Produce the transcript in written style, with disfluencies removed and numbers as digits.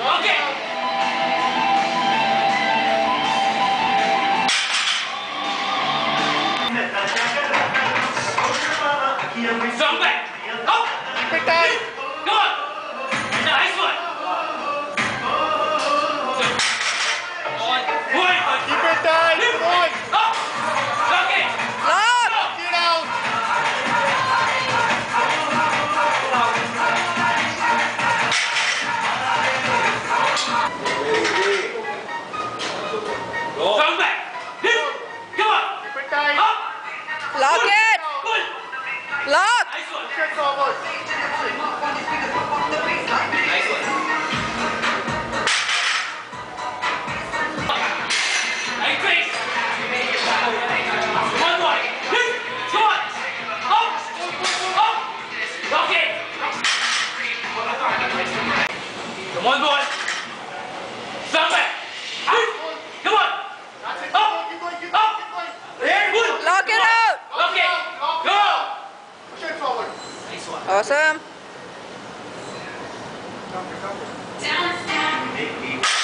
Okay. Strong back. Up. Keep it tight. Come on. Nice one. One. Keep it tight. Come on. Up. Okay. Lock! Get out. Strong back. Come on. Keep it tight. Up. Lock it! Pull. Lock! Nice one. Push it forward. Nice one. Nice face. One more. Come on. Up. Up. Okay. Come on, boy. Stand back. Come on. That's it. Up. Keep going. Keep Up. going. Keep going. There. Good. Lock it out! Okay. Lock it Go. out. Push it forward. Nice one. Awesome. Come here, come here. Down, down.